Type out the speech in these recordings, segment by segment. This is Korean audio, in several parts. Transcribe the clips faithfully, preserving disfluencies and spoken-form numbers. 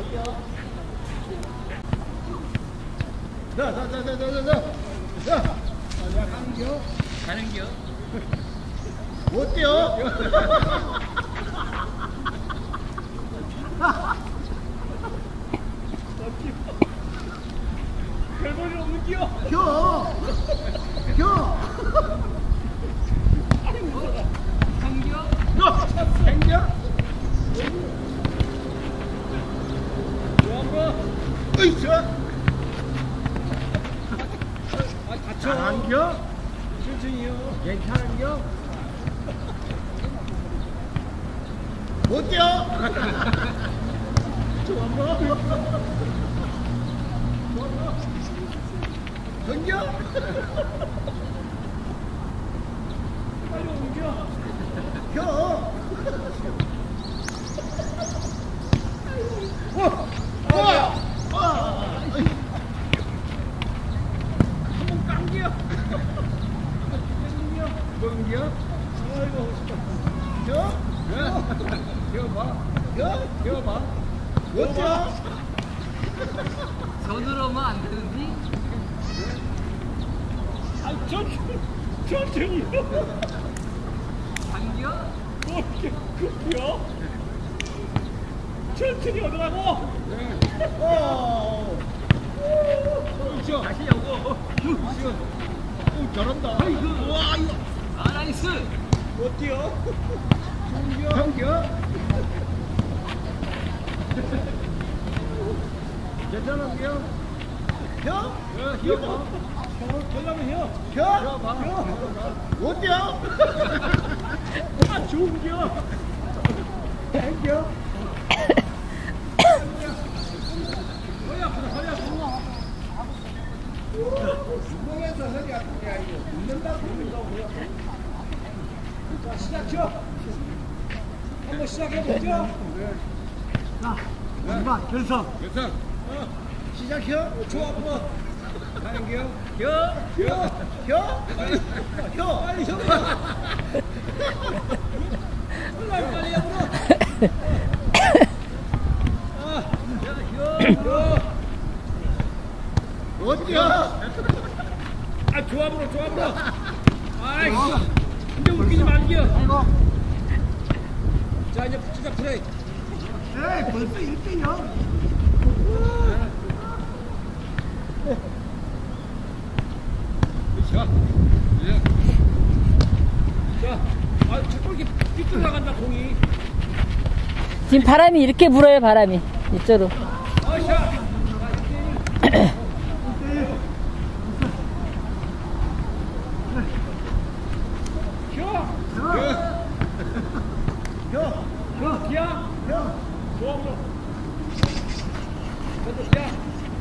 자, 자, 자, 자, 자, 자, 자. 자, 자, 가는겨? 가는겨? 못 뛰어? 별볼일 없는겨? 혀! 혀! 당겨? 너! 당겨? 좋아, 으이, 저! 아, 다쳐. 잘한겨? 천천히요. 괜찮은겨? 못 뛰어? 좋아, 뭐. 던져? 빨리 옮겨. 혀! 어! 어! 어! 한번 당겨. 뭔겨? 아이고, 혀? 배워봐. 혀? 배워봐. 못 뛰어? 손으로 하면 안 되는데? 아, 천천히. 천천히요. 당겨? 어떻게 급혀? 천천히 하더라고. 어! 그렇죠. 다시 여고. 오, 잘한다. 아이고. 와, 이거. 아, 나이스! 못 뛰어. 정겨? 정겨? 괜찮은겨? 혀? 혀, 혀. 되려면 혀. 혀? 혀. 못 뛰어? 아, 좋은겨. 당겨? 허리 아프다, 허리 아프다. 운동에서 허리 아픈 게 아니고 웃는다고 그런다고요. 자, 시작해. 한번 시작해보죠. 자, 마지막 결성. 괜찮. 시작해. 좋아, 뭐. 당겨? 혀. 혀. 혀? 혀? 빨리 혀. 빨리 빨리 해보라. 아, 혀. 못 뛰어? 아, 조합으로, 조합으로. 아이, 근데 웃기지 말기요. 아이고. 자, 이제 진짜 플레이. 에이, 벌써 일 대 영. 자, 예. 자, 아, 자꾸 이렇게 삐뚤 나간다, 공이. 지금 바람이 이렇게 불어요, 바람이. 이쪽으로. 아샤. 혀. 혀? 혀. 기야. 혀? 조합으로. 저도 기야.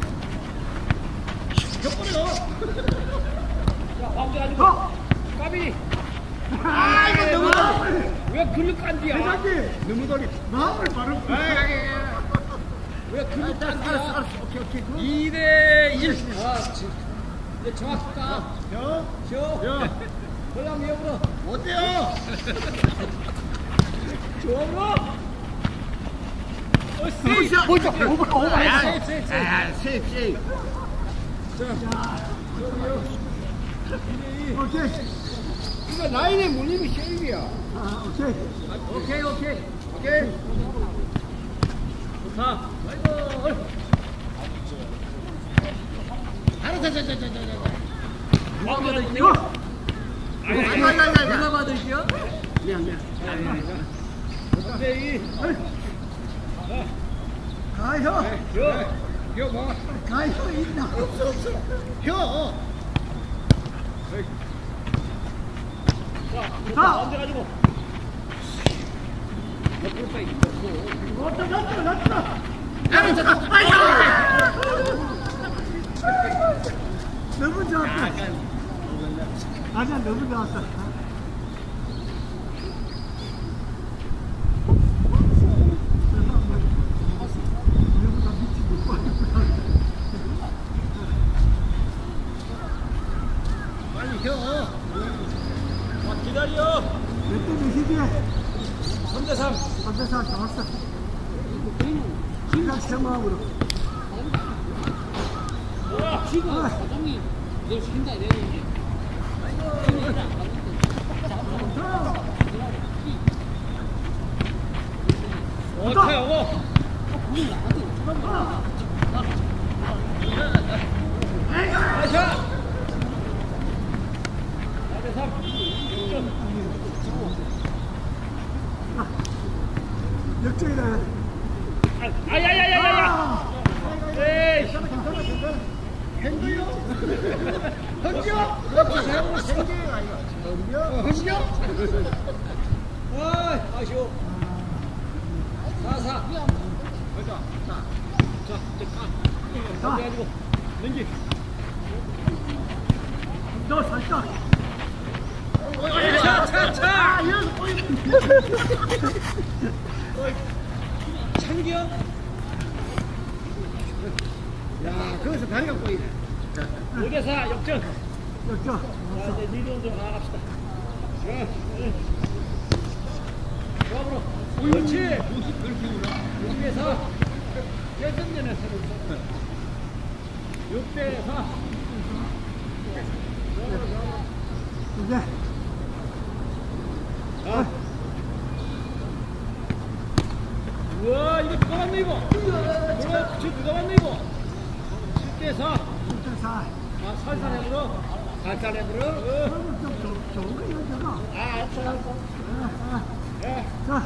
혀버려. 자, 방제 가지고. 어? 까비. 아, 이거 너무 다 왜 근육 깐디야? 회장님, 너무 다리 마음을 바로. 왜 근육 깐디야? 알았어, 알았어. 오케이, 오케이. 이 대 일. 아, 지- 이제 정확히 까. 혀? 쉬어. 혀? 그럼 해보라. 못 뛰어? 조합으로. 어, 씨. 보자, 보자. 오버, 오버. 아, 세이프, 세이프, 세이프. 아, 세이프, 세이프. 자, 저기요. 이 대 이. 오케이. 이거 라인에 물리면 세이프야. 아, 오케이. 오케이, 오케이. 오케이. 좋다. 아이고. 알았어, 자, 자, 자, 자, 자. 누가 이거. 아니, 아니, 아니, 아니, 아니, 아니. 누가 받으시오? 미안, 미안. 이 대 이. 가, 혀. 혀. 혀 봐. 가, 혀 있나? 없어, 없어. 혀. 자, 자. 얹어가지고. 옆으로 빼. 왔다, 왔다, 왔다. 알았어. 아이고. 너무 좋았다. 아니야, 너무 좋았어. 빨리 혀. 자, 기다려. 몇대 몇이지? 삼 대 삼. 삼 대 사 좋았어. 심각 생각으로. 지금 사장님 너 신다 이랬는데 어때, 여보? 역전이다. 아야야야야야! 에이! hendio? hendio? 그렇지, hendio 아이가. hendio? hendio? 아이, 아쉬워. 사사. 가자. 자, 자, 이제 까. 자. 가지고 넘기. 너 살짝. 차, 차, 차. 창기야? 야, 거기서 다리가 꼬이네. 오대사 역전. 역전. 자, 이제 리드온으로 나갑시다. 자, 조합으로. 그렇지. 육 대 사. 결승전에 서로. 육 대 사. 이제. 자. 우와, 이거 누가 왔네, 이거? 우와, 지금 누가 왔네, 이거? 칠 대 사. 칠 대 사. 아, 살살 해버려. 살살 해버려. 어. 그러면 좀 좋- 좋은 거 이거 저거. 아, 알았어, 알았어. 예. 자.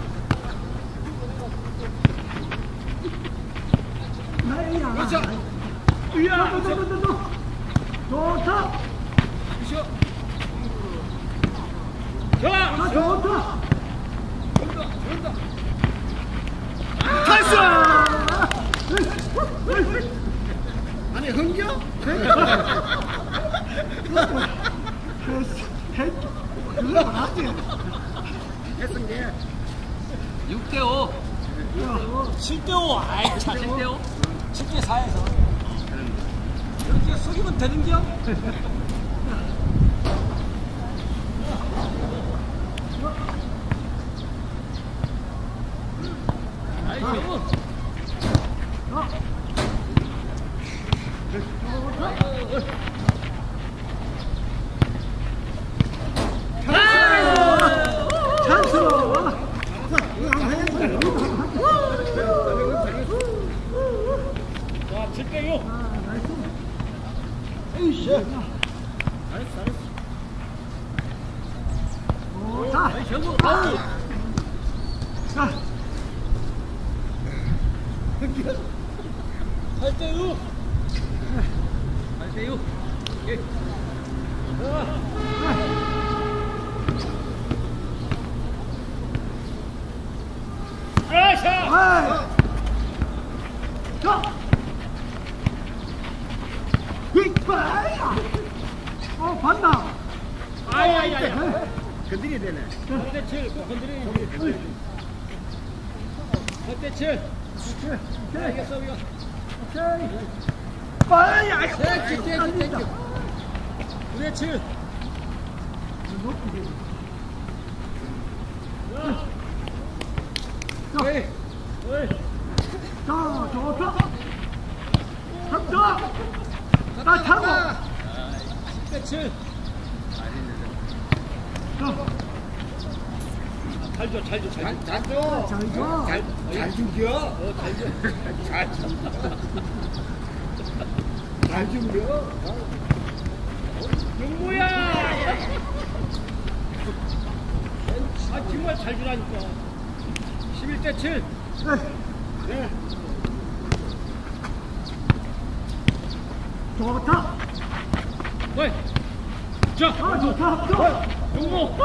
나이야. 그렇죠. 너, 으야! 너, 너, 너, 너. 좋다. 그렇죠. 자, 좋아! 좋다. 좋다, 좋다. 탈수! 아니, 흥겨? 그거 맞지? 했은 게. 육 대 오. 칠 대 오. 아이, 참. 칠 대 오. 칠 대 사에서. 이렇게 속이면 되는겨? 아이고. 자, 칠 대 육. 에이씨. 잘했어, 잘했어. 자, 아이, 전부. 아우. 자. 팔 대 육. 팔 대 육. 오케이. 자. 아샤! 아이. 자. 빅바야. 어, 봤나? 아야야야. 건드려야 되네. 팔 대 칠. 건드리는 팔 대 칠. 오케이. 알겠어, 우리가. 오케이. 아야. 땡큐, 땡큐, 땡큐. 구 대 칠. 어이, 어이. 자, 좋다. 잡자. 나 차고. 십 대 칠. 자, 잘 줘, 잘 줘, 잘 줘. 잘 줘. 잘 줘. 잘, 잘 준겨. 어, 잘 줘. 잘 줘. 잘 준겨. 용모야! 아, 정말 잘 주라니까. 십일 대 칠. 네. 좋다. 어이. 자, 아, 좋다. 좋다. 용모.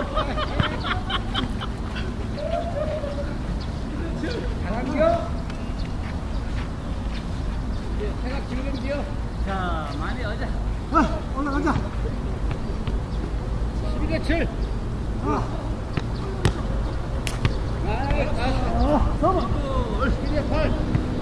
잘한겨? 예, 생각 지우는겨? 자, 많이 어자. 아, 올라가자. 십이 대 칠. 아, 아이, 아, 어, 서버. 십이 대 팔.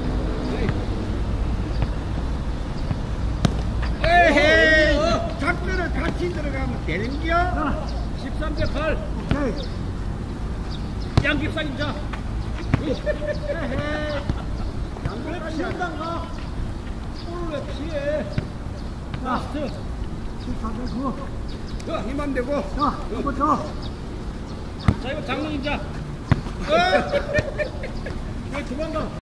에헤이, 작전을 같이 들어가면 되는겨? 자, 십삼 대 팔. 오케이. 양깁상임자. 왜 피한단가? 볼을 왜 피해? 라스트. 자, 힘만 대고. 자, 한번 더. 자, 이거 장롱 인자. 왜 도망가?